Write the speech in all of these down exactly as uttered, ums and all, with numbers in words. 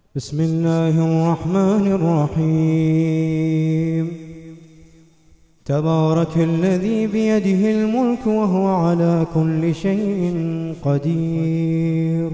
بسم الله الرحمن الرحيم. تبارك الذي بيده الملك وهو على كل شيء قدير.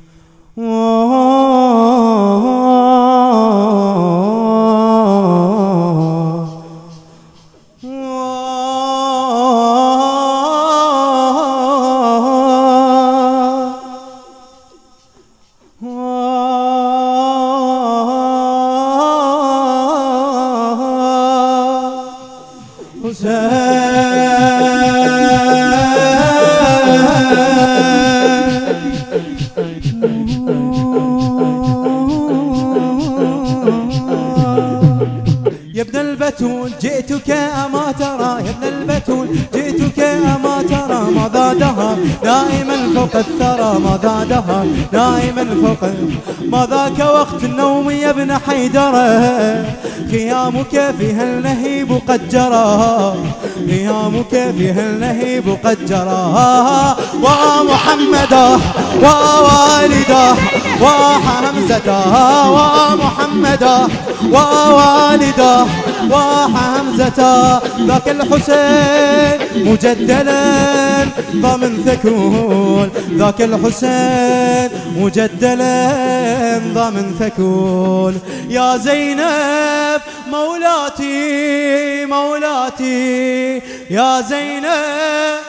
يا ابن البتول جئتك أما ترى، يا ابن البتول جئتك أما ترى، ما زادها دائما فوق الثرى، ما زادها دائما فوق، ما ذاك وقت النوم يا ابن حيدرة، قيامك فيها اللهيب قد جرى، قيامك فيها اللهيب قد جرى. ومحمدا ووالدا وحمزة، ومحمدا ووالدا وحمزة، ذاك الحسين مجدلا ضمن ثكول، ذاك الحسين مجدلا ضمن ثكول. يا زينب مولاتي مولاتي يا زينب،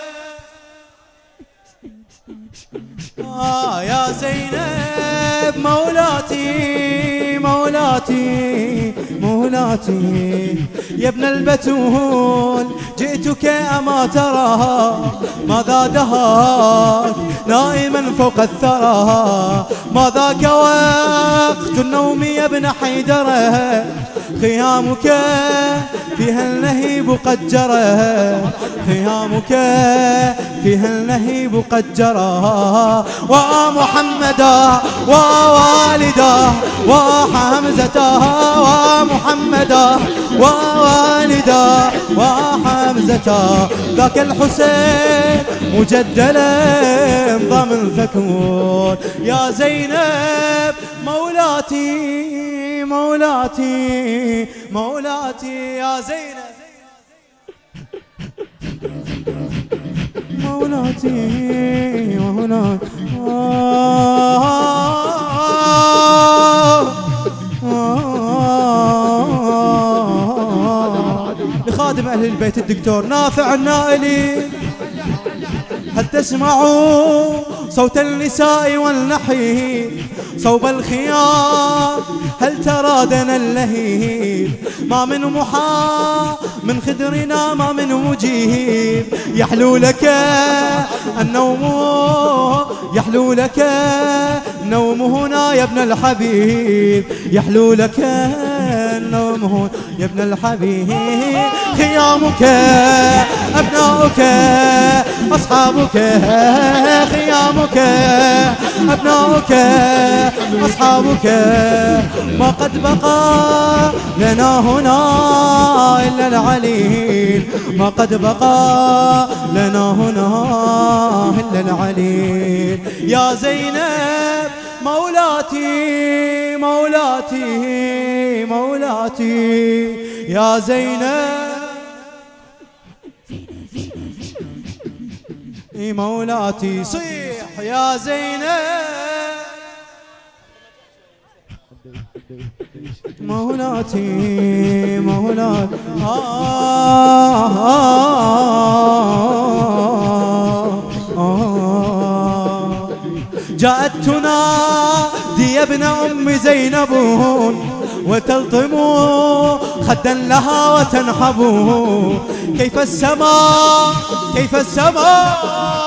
آه يا زينب مولاتي مولاتي مولاتي، يا ابن البتول جئتك أما ترى، ما زادهاك نائما فوق الثرى، ما ذاك وقت النوم يا ابن حيدرة، خيامك فيها اللهيب قد جرى، خيامك فيها اللهيب قد جرى. ومحمدا ووالدا وحمزة، ومحمدا ووالدا وحمزة، ذاك الحسين مجدلا ضمن ثكول. يا زينب مولاتي مولاتي مولاتي يا زينب مولاتي مولاتي. لخادم أهل البيت الدكتور نافع النائلي، هل تسمعوا صوت النساء والنحيب صوب الخيام، هل ترادنا اللهيب، ما من محا من خدرنا، ما من مجيب، يحلو لك النوم يحلو لك النوم هنا يا ابن الحبيب، يحلو لك النوم هنا يا ابن الحبيب. خيامك أبناؤك أصحابك، خيامك أبناؤك أصحابك، ما قد بقى لنا هنا إلا العليل، ما قد بقى لنا هنا إلا العليل. يا زينب مولاتي مولاتي مولاتي يا زينب مولاتي، صيح يا زينب مولاتي مولاتي. آه آه آه جاءت تنادي يا ابن أم زينب، وتلطم خدا لها وتنحب، كيف السماء كيف السماء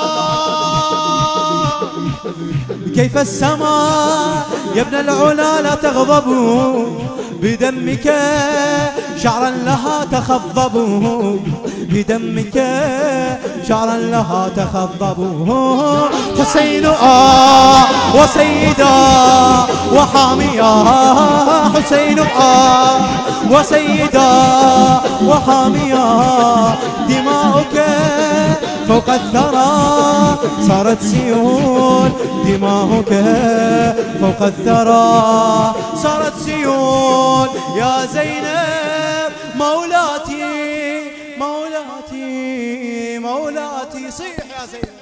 كيف السماء يا ابن العلا لا تغضب، بدمك شعرا لها تخضب، بدمك شعرا لها تخضب. حسين آه وسيدا وحاميا، حسين آه وسيدا وحاميا، دماؤك فوق الثرى صارت سيول دماؤك فوق الثرى صارت سيول يا زينب مولاتي مولاتي مولاتي صيح يا زينب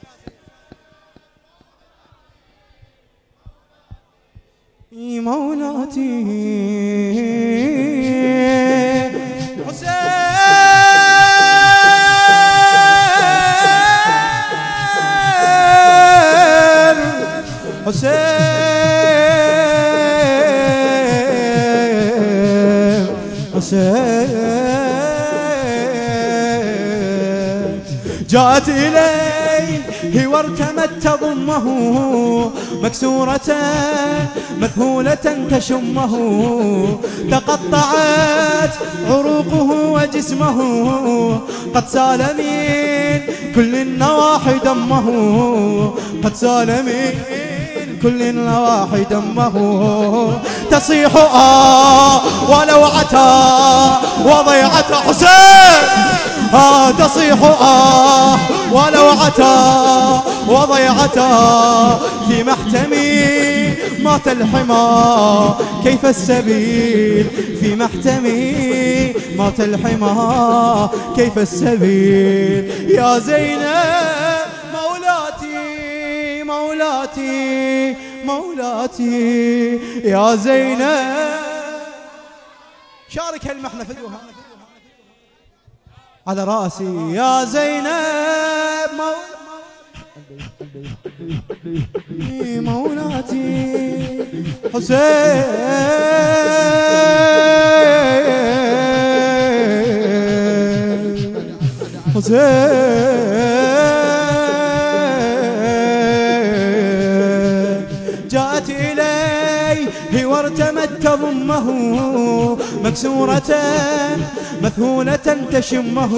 مولاتي حسين حسين حسين جاءت إليه وارتمت تضمه مكسورة مذهولة تشمه تقطعت عروقه وجسمه قد سال من كل النواحي دمه قد سال من كل النواحي دمه تصيح آه ولو عتا وضيعت حسين آه تصيح آه ولو عتا وضيعتا في محتمي مات الحمى كيف السبيل في محتمي مات الحمى كيف السبيل يا زينب مولاتي مولاتي مولاتي يا زينب شارك هالمحنة فدوها على راسي يا زينب مولاتي حسين حسين جاءت إليه وارتمت تضمه مكسورة مذهولة تشمه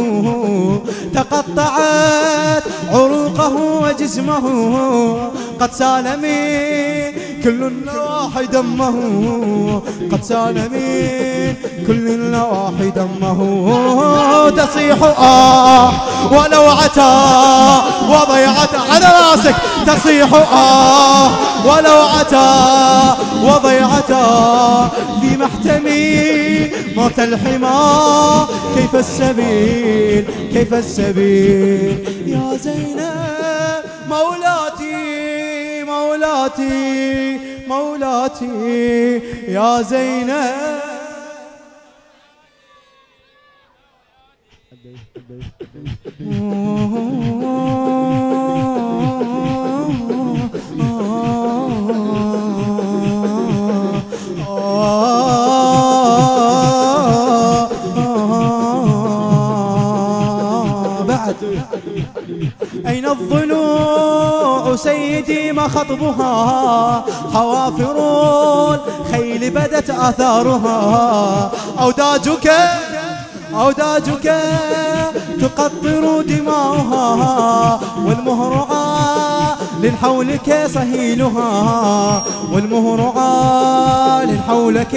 تقطعت عروقه وجسمه قد سال من كل النواحي دمه قد سال من كل النواحي دمه تصيح آه ولو عتا وضيعت على راسك تصيح آه ولو عتا وضيعتا في محتمي موت الحمى كيف السبيل كيف السبيل يا زينب مولاتي مولاتي مولاتي يا زينب أين الضلوع سيدي ما خطبها حوافر الخيل بدت آثارها أوداجك أوداجك تقطر دماؤها والمهرعة للحولك صهيلها والمهرعة للحولك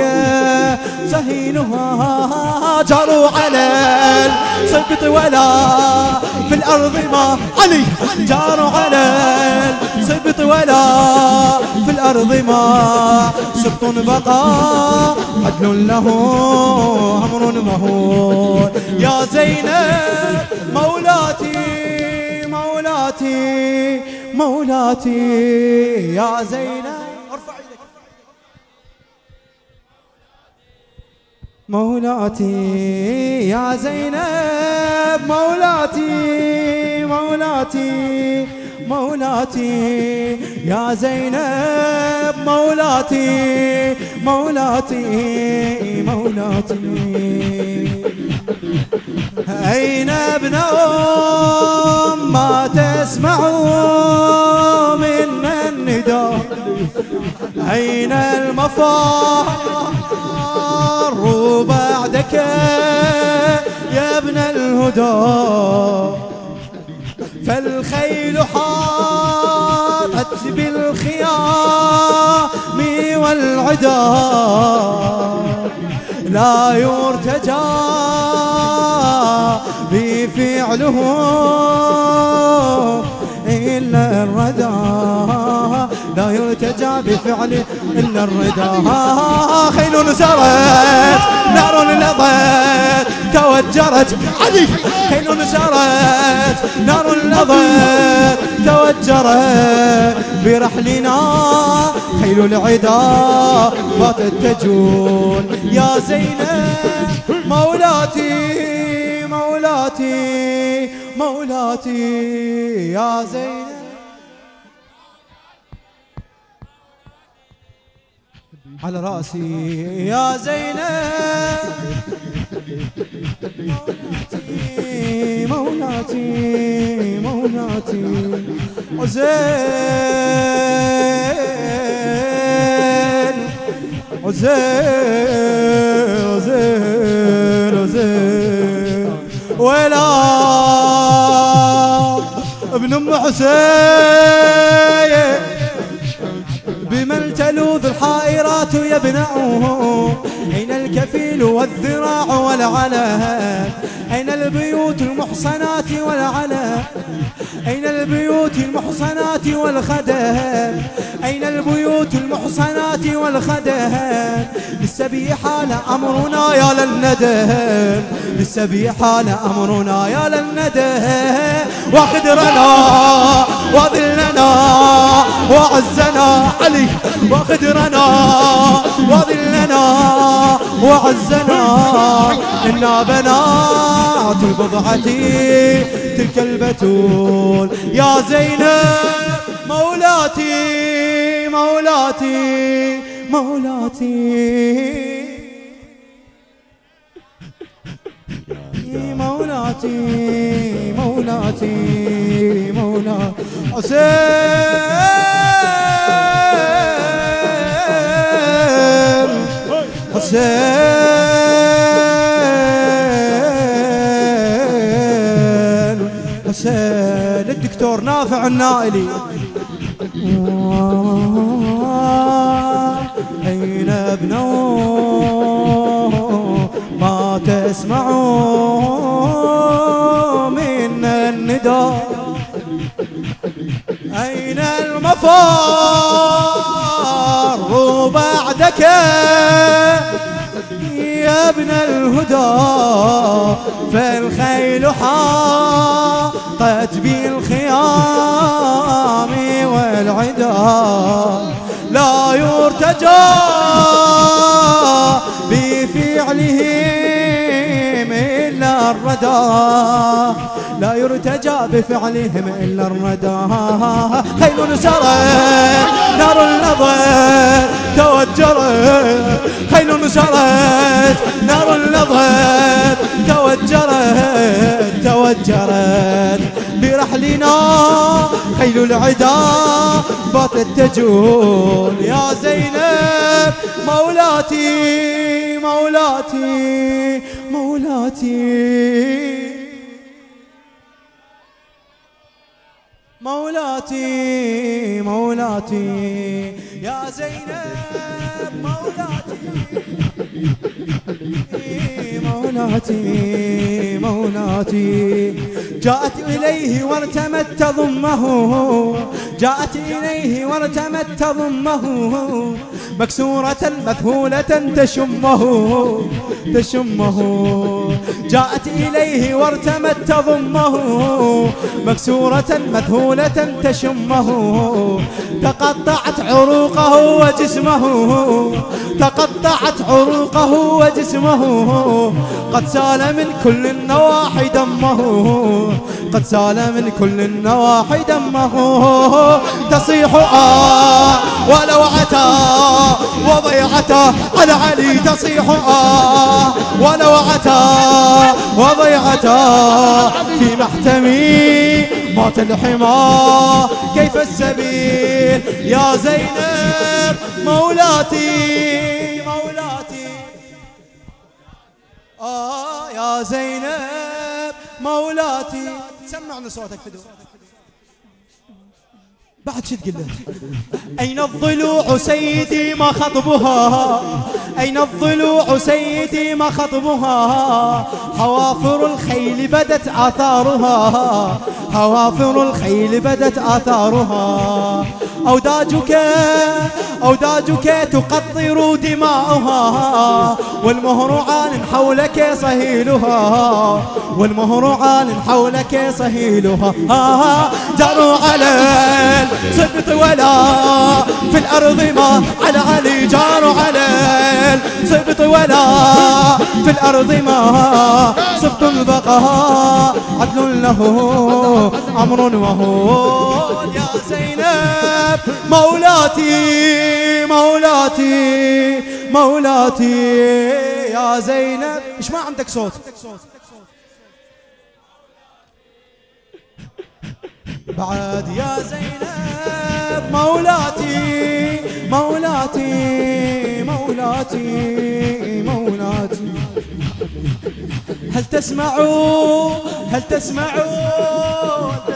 صهيلها جاروا على السبط ولا في الأرض ما علي جاروا على السبط ولا في الأرض ما سبط بقى عدل له أمر مهول يا زينب مولاتي مولاتي مولاتي يا زينب ارفع يدك مولاتي يا زينب مولاتي مولاتي مولاتي يا زينب مولاتي مولاتي مولاتي أين ابن أم ما تسمعوا من النداء أين المفار بعدك يا ابن الهدى فالخيل حاطت بالخيام والعدا لا يرتجى بفعله إلا الردى لا يرتجى بفعله إلا الردى خيل سرت نار لظت توجرت علي خيل سرت نار لظت توجرت برحلنا خيل العدا باتت تجول يا زينب مولاتي مولاتي مولاتي يا زينب على رأسي يا زينب مولاتي مولاتي مولاتي عزين عزين عزين عزين ولا ابن ام حسين بمن تلوذ الحائرات يبنعه أين الكفيل والذراع والعلى أين البيوت المحصنات والعلى أين البيوت المحصنات والخدم أين البيوت المحصنات والخدم للسبي حال أمرنا يا للندم للسبي حال أمرنا يا للندم وقدرنا وذلنا وعزنا علي وقدرنا وذلنا وعزنا إنا بنات البضعة تلك البتول يا زينب مولاتي مولاتي مولاتي مولاتي مولاتي مولاتي حسين حسين حسين الدكتور نافع النائلي أين ابنه ما تسمعوا من النداء أين المفار بعدك يا ابن الهدى فالخيل حاطت بالخيام والعدا لا يرتجى بفعلهم إلا الردى لا يرتجى بفعلهم إلا الردى خيل سرت نار لظت توجرت خيل سرت نار لظت توجرت توجرت برحلنا خيل العدا باتت تجول يا زينب مولاتي مولاتي مولاتي مولاتي مولاتي يا زينب مولاتي مولاتي مولاتي جاءت إليه وارتمت تضمه جاءت إليه وارتمت تضمه مكسورة مذهولة تشمه تشمه جاءت إليه وارتمت تضمه مكسورة مذهولة تشمه تقطعت عروقه وجسمه تقطعت عروقه وجسمه قد سال من كل النواحي دمه قد سال من كل النواحي دمه تصيح آه ولو عتى وضيعته على علي تصيح آه ولو عتى وضيعته في محتمي مات الحمى كيف السبيل يا زينب مولاتي مولاتي آه يا زينب مولاتي سمعنا صوتك فدو بعد شو تقول له؟ أين الضلوع سيدي ما خطبها أين الضلوع سيدي ما خطبها؟ حوافر الخيل بدت آثارها، حوافر الخيل بدت آثارها. أوداجك أوداجك تقطر دماؤها، والمهر عال حولك صهيلها، والمهر عال حولك صهيلها. جاروا على السبط ولا في الأرض ما على علي، جاروا على السبط ولا في الأرض ما سبط بقى عدل له أمر وهو. يا زينب مولاتي مولاتي مولاتي يا زينب. إيش ما عندك صوت؟ بعد يا زينب مولاتي مولاتي مولاتي مولاتي. هل تسمعوا هل تسمعوا هل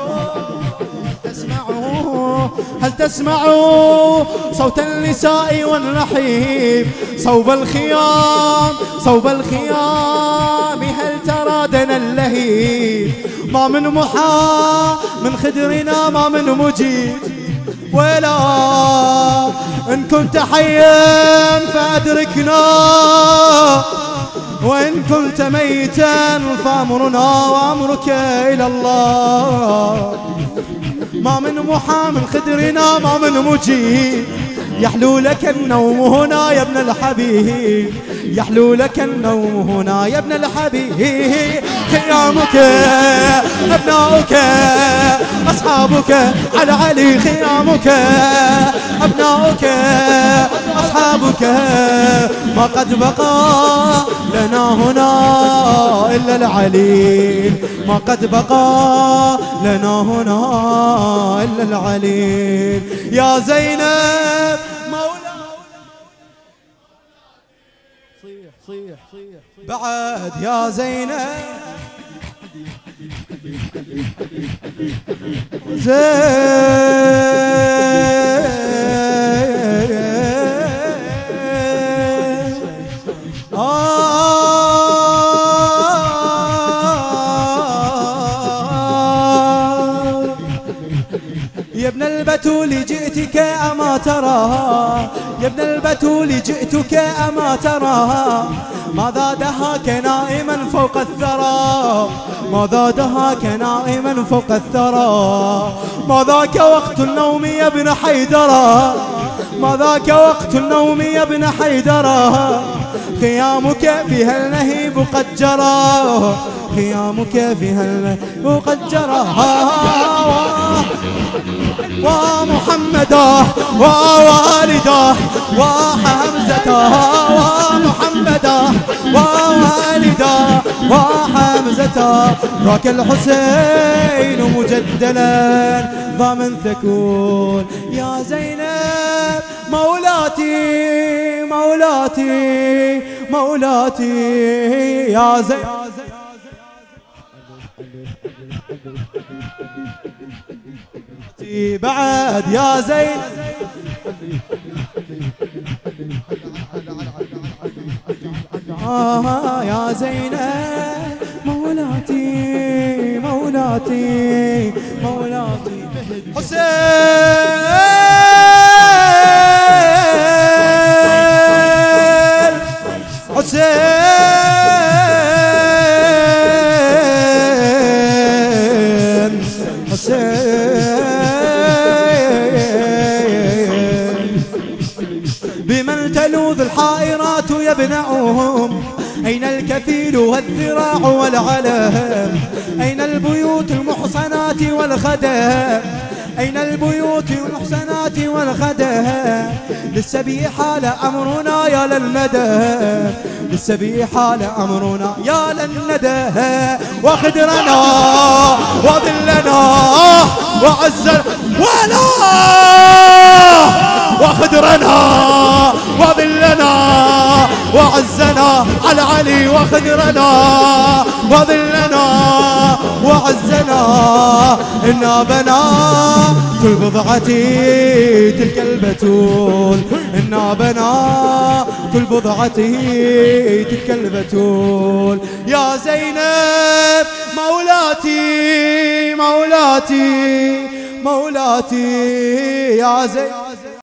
تسمعوا هل تسمعوا صوت النساء والنحيب صوب الخيام صوب الخيام؟ هل ترادنا اللهيب؟ ما من محا من خدرنا ما من مجيب، ولا إن كنت حيا فأدركنا، وإن كنت ميتا فأمرنا وأمرك إلى الله. ما من محا من خدرنا ما من مجيب، يحلو لك النوم هنا يا ابن الحبيب، يحلو لك النوم هنا يا ابن الحبيب. خيامك أبناؤك أصحابك على علي، خيامك أبناؤك أصحابك. ما قد بقى لنا هنا إلا العليل، ما قد بقى لنا هنا إلا العليل. يا زينب مولا صيح صيح صيح بعد يا زينب يا ابن البتول جئتك أما تراها، يا ابن البتول جئتك أما تراها. ما زادهاك نائما فوق الثرى، ما زادهاك نائما فوق الثرى. ما ذاك وقت النوم يا ابن حيدرة، ما ذاك وقت النوم يا ابن حيدرة. خيامك فيها اللهيب قد جرى، خيامك فيها اللهيب قد جرى. ومحمدا ووالده وحمزة، ومحمدا ووالده وحمزة. راك الحسين مجدلا ضامن تكون. يا زينب مولاتي مولاتي مولاتي يا زينب. بعد يا زينب آه يا زينب مولاتي مولاتي مولاتي. حسين حسين حسين بمن تلوذ الحائرات يبنعهم. أين الكفيل والذراع والعلم؟ أين البيوت المحصنات والخدم؟ أين البيوت المحصنات والخدم؟ للسبي حال أمرنا يا للندى، للسبي حال أمرنا يا للندى. وخدرنا وظلنا وعزنا ولا وخدرنا وظلنا وعزنا على علي، وخدرنا وظلنا وعزنا إنا بنات البضعة تلك البتول إنا بنات البضعة تلك البتول يا زينب مولاتي مولاتي مولاتي يا زينب